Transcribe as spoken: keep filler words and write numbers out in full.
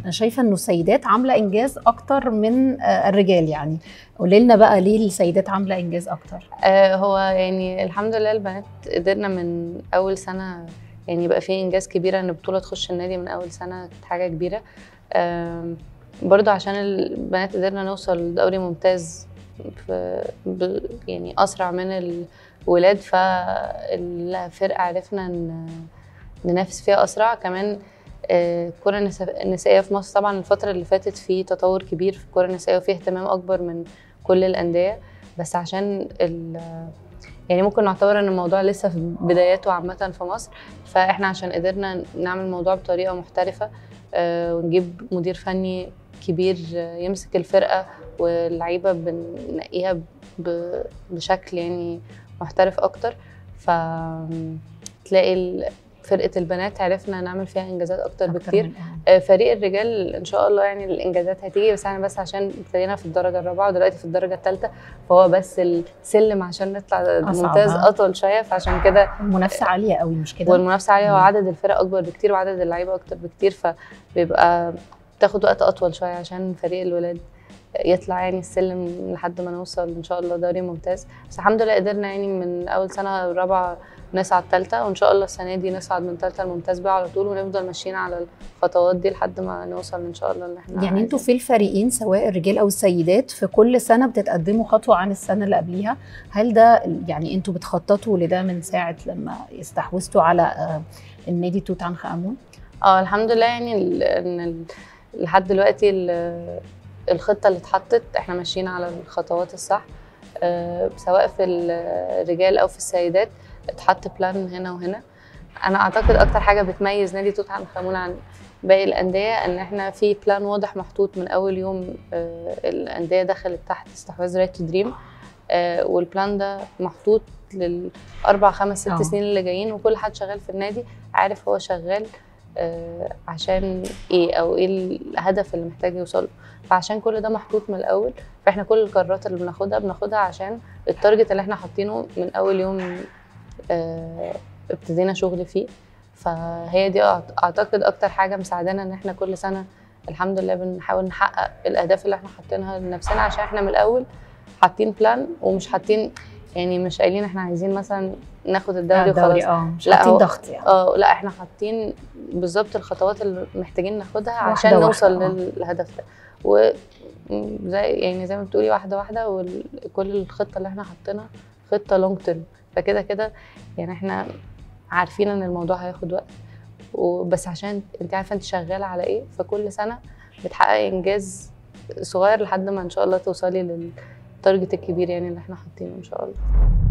انا شايفه انه السيدات عامله انجاز اكتر من الرجال، يعني قولي لنا بقى ليه السيدات عامله انجاز اكتر؟ آه هو يعني الحمد لله البنات قدرنا من اول سنه يعني بقى في انجاز كبيره ان البطوله تخش النادي من اول سنه، كانت حاجه كبيره. آه برضو عشان البنات قدرنا نوصل لدوري ممتاز في يعني اسرع من الولاد، فالفرقه عرفنا ننافس فيها اسرع. كمان الكره النسائيه في مصر طبعا الفتره اللي فاتت في تطور كبير في الكره النسائيه وفي اهتمام اكبر من كل الانديه، بس عشان يعني ممكن نعتبر ان الموضوع لسه في بداياته عامه في مصر، فاحنا عشان قدرنا نعمل الموضوع بطريقه محترفه ونجيب مدير فني كبير يمسك الفرقه واللعيبه بننقيها بشكل يعني محترف اكتر، فتلاقي فرقه البنات عرفنا نعمل فيها انجازات اكتر, أكتر بكتير. فريق الرجال ان شاء الله يعني الانجازات هتيجي، بس احنا بس عشان ابتدينا في الدرجه الرابعه ودلوقتي في الدرجه الثالثه، فهو بس السلم عشان نطلع ممتاز اطول شويه، فعشان كده المنافسه عاليه قوي مش كده؟ والمنافسه عاليه وعدد الفرق اكبر بكتير وعدد اللعيبه اكتر بكتير، فبيبقى بتاخد وقت اطول شويه عشان فريق الولاد يطلع يعني السلم لحد ما نوصل ان شاء الله دوري ممتاز. بس الحمد لله قدرنا يعني من اول سنه رابعه نصعد ثالثه، وان شاء الله السنه دي نصعد من ثالثه الممتاز بقى على طول، ونفضل ماشيين على الخطوات دي لحد ما نوصل ان شاء الله ان احنا يعني انتوا في الفريقين سواء الرجال او السيدات في كل سنه بتتقدموا خطوه عن السنه اللي قبليها، هل ده يعني انتوا بتخططوا لده من ساعه لما استحوذتوا على النادي توت عنخ امون؟ اه الحمد لله، يعني ان لحد دلوقتي الخطه اللي اتحطت احنا ماشيين على الخطوات الصح، أه سواء في الرجال او في السيدات اتحط بلان هنا وهنا. انا اعتقد اكتر حاجه بتميز نادي توت عنخ امون عن باقي الانديه ان احنا في بلان واضح محطوط من اول يوم أه الانديه دخلت تحت استحواذ رايت تو دريم، أه والبلان ده محطوط للاربع خمس ست أوه. سنين اللي جايين، وكل حد شغال في النادي عارف هو شغال أه عشان ايه او ايه الهدف اللي محتاج يوصله، فعشان كل ده محطوط من الاول، فاحنا كل القرارات اللي بناخدها بناخدها عشان التارجت اللي احنا حاطينه من اول يوم اه ابتدينا شغل فيه. فهي دي اعتقد اكتر حاجه مساعدانا ان احنا كل سنه الحمد لله بنحاول نحقق الاهداف اللي احنا حاطينها لنفسنا، عشان احنا من الاول حاطين بلان ومش حاطين يعني مش قايلين احنا عايزين مثلا ناخد الدوري وخلاص، اه مش حاطين ضغط يعني. اه لا احنا حاطين بالظبط الخطوات اللي محتاجين ناخدها عشان نوصل واحدة. للهدف ده، وزي يعني زي ما بتقولي واحده واحده، وكل الخطه اللي احنا حاطينها خطه لونج تيرم، فكده كده يعني احنا عارفين ان الموضوع هياخد وقت، وبس عشان انت عارفه انت شغاله على ايه، فكل سنه بتحققي انجاز صغير لحد ما ان شاء الله توصلي للتارجت الكبير يعني اللي احنا حاطينه ان شاء الله.